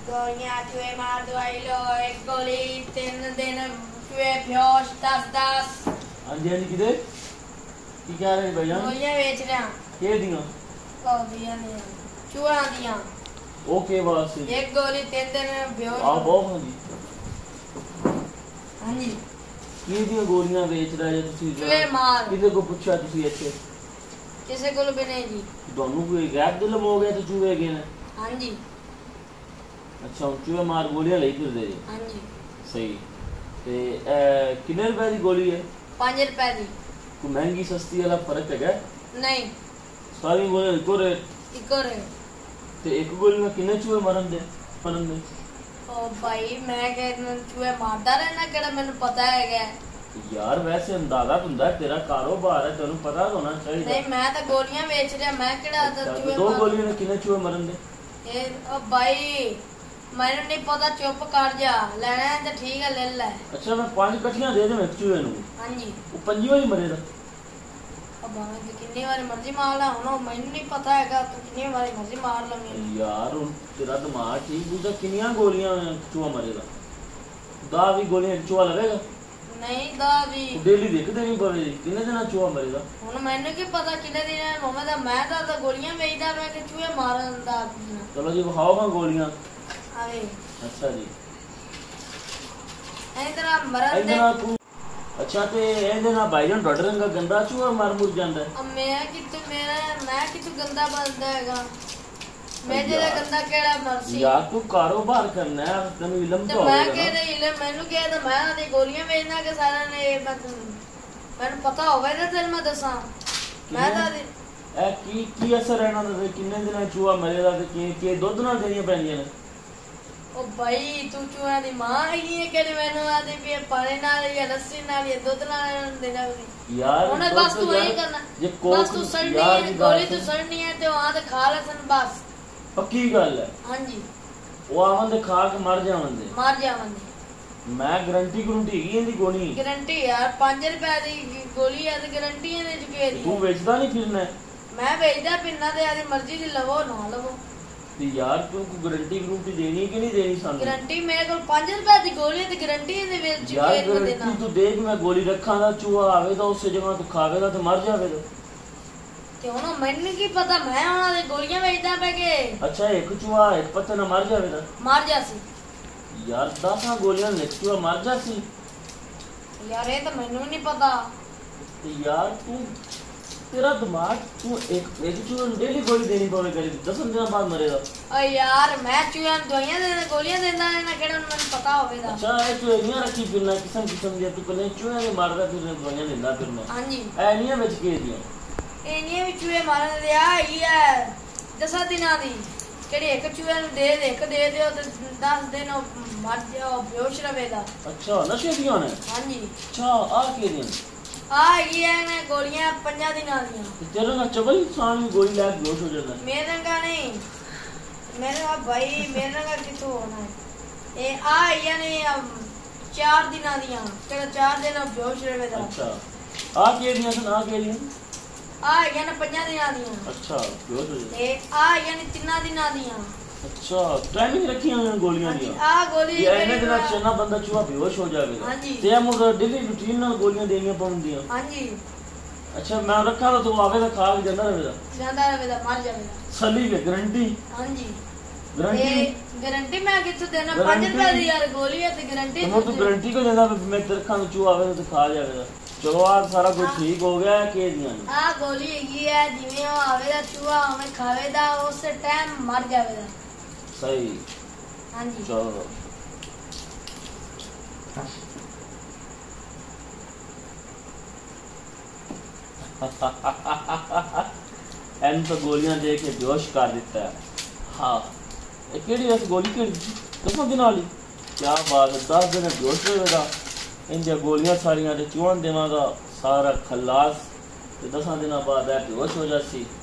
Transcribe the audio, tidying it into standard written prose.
गोलियां चूहे मार दवाई लो, एक गोली 3 दिन चूहे बेहोश 10-10। हाँ जी किधर की कह रहे भाईजान? गोलियां बेच रहे हैं। के दियां? दियां चूहा दियां। ओके बस एक गोली 3 दिन बेहोश। आ बहुत हाँ जी। हाँ जी की दियां गोलियां बेच रहे हो तुसी? चूहे मार। किसे को पूछा तुसी इत्थे? किसे को भी नहीं जी। दोनों कोई गैप दिल हो गया तो चूहे गए ने? हाँ जी। अच्छा हम चूहे मार गोलियां ले फिर दे? हाँ जी। सही। ते कितने रुपए की गोली है? 5 रुपए की। कोई महंगी सस्ती वाला फर्क है? नहीं सारी गोलियां इको रेट? Eco rate. ते एक गोली में कितने चूहे मरन दे? ओ भाई मैं चूहे मारदा रहना केड़ा मैनू पता है। यार वैसे अंदाजा हुंदा है तेरा कारोबार है तेनू पता होना चाहिए। नहीं मैं तो गोलियां बेच रहा मैं केड़ा चूहे। दो गोलियां में कितने चूहे मरन दे? ओ भाई मैंने नहीं पता चुप कर जा लेना है तो ठीक है ले ले। अच्छा मैं 5 कट्ठियां दे दूं एक चूहे नू? हां जी। वो पंजी वाली मरेगा? अब मैं कितनी बार मर्जी मार ला हुन मैनू नहीं पता हैगा तो कितनी बार मर्जी मार लूंगी। यार तेरा दिमाग ठीक बुझा कितनी गोलियां चूहा मरेगा? 10 भी गोलियां चूहा लगेगा? नहीं 10 भी डेली देख देनी पवेगी कितने दिन चूहा मरेगा? हुन मैनू की पता कितने दिन मोहम्मद मैं तो गोलियां बेचदा मैं कि चूहे मारन दा। चलो जी खाओ हां गोलियां। आवे अच्छा जी इधर मरन दे। अच्छा ते ਇਹਦੇ ਨਾਲ ਭਾਈਜਾਨ ਡਾਕਟਰ ਰੰਗਾ ਗੰਦਾ ਚੂਹਾ ਮਰ ਮੁਰ ਜਾਂਦਾ ਹੈ। ਮੈਂ ਕਿਤੋਂ ਗੰਦਾ ਬੰਦਾ ਹੈਗਾ? ਮੈਂ ਜਿਹੜਾ ਗੰਦਾ ਕਿਹੜਾ ਮਰਸੀ? ਯਾਰ ਤੂੰ ਕਾਰੋਬਾਰ ਕਰਨਾ ਹੈ ਤੈਨੂੰ ਇਲਮ ਤਾਂ ਹੋਵੇਗਾ। ਮੈਂ ਕਿਹੜਾ ਇਲਮ ਮੈਨੂੰ ਕਿਹਾ ਤਾਂ ਮੈਂ ਆਦੀ ਗੋਲੀਆਂ ਵੇਚਣਾ ਕਿ ਸਾਰਿਆਂ ਨੇ ਮੈਨੂੰ ਪਤਾ ਹੋਵੇ ਤਾਂ ਤੈਨੂੰ ਮੈਂ ਦੱਸਾਂ। ਮੈਂ ਤਾਂ ਇਹ ਕੀ ਅਸਰ ਰਹਿਣਾ ਤੇ ਕਿੰਨੇ ਦਿਨਾਂ ਚੂਹਾ ਮਰੇਗਾ ਤੇ ਕੀ ਦੁੱਧ ਨਾਲ ਦੇਣੀਆਂ ਪੈਣੀਆਂ ਨੇ? ओ भाई तू चूहा दी मां है कि मैनू आदे भी पानी नाल या लस्सी नाल या दूध नाल देना यार उन्हें बस तू यही करना बस तू सड़नी है गोली तू सड़नी है ते वहां ते खा ले सन बस पक्की गल है। हां जी वो आवन दे खा के मर जावन दे मैं गारंटी गारंटी है इंदी गोली गारंटी यार 5 रुपए दी गोली है ते गारंटी है दे चुके दी। तू बेचदा नहीं फिरना? मैं बेचदा पिन्ना ते आदी मर्जी दी लवो ना लवो यार तू को गारंटी गारंटी देनी है कि नहीं देनी? सानू गारंटी मेरे को 5 रुपए दी गोली है ते गारंटी दे विच यार गारंटी तू देख मैं गोली रखा दा चूहा आवेगा उस जगह तू खावेगा तो मर जावेगा ते हुन मैनू की पता मैं उना दे गोलियां बेचदा पे के। अच्छा एक चूहा एक पत्ते ना मर जावेगा? मर जासी यार 10 गोलियां ने चूहा मर जासी यार ये तो मैनू नहीं पता। ते यार तू तेरा दिमाग तू एक चूहे डेली गोली देनी पवे करी 10 दिन बाद मरेगा? ओ यार मैं चूहे दवाइयां देना गोलियां देना ना केड़ा मैंने पता होवेगा। अच्छा ए चूहे नहीं रखी फिरना किस्म किस्म दी तू कने चूहे ने मारदा फिर दवाइयां देना फिरना? हां जी ए नहीं विच के दियां ए नहीं भी चूहे मारन दे आ ही है 10 दिनां दी केड़ी एक चूहे नु दे दियो ते 10 दिन मर जाओ बेहोश रहेगा। अच्छा नशे दियां ने? हां जी। अच्छा आ के दियां ये ने गोलियां 5 दिनां दियां तेरे ना चबल इंसान भी गोली लाग बेहोश हो जाता है? मेरे का नहीं मेरे भाई मेरे का कितो होना है ए ये ने 4 दिनां दियां तेरा 4 दिन बेहोश रहेगा। अच्छा आ के दियां सन आ के दियां ये ने 5 दिनां दियां। अच्छा बेहोश हो जाता ए ये ने 3 दिनां दियां। अच्छा टाइमिंग रखी है गोलियां दी आ गोली ये इने दिन चना बंदा चूहा बेहोश हो जाएगा। हां जी ते हम डेली रूटीन नाल गोलियां देनियां पौंदियां? हां जी। अच्छा मैं रखा तो आवेगा खा के जांदा रहेगा मर जाएगा सली के गारंटी? हां जी गारंटी मैं किथों देना 5 रुपए दी यार गोली है ते गारंटी तो गारंटी को देना मैं तेरे रखा तो चूहा आवेगा तो खा जाएगा। चलो आज सारा कुछ ठीक हो गया के दियां आ गोली है जिवें आवेगा चूहा हमें खावेगा उस टाइम मर जाएगा। सही हां जी चलो एन तो गोलियां दे के बेहोश कर देता है। हाँ ये केड़ी है गोली केड़ी 10 दिन वाली? क्या बात है 10 दिन बेहोश रहेगा इन गोलियां सारियां चूहन देवांगा सारा खलास 10 दिन बाद बेहोश हो जासी।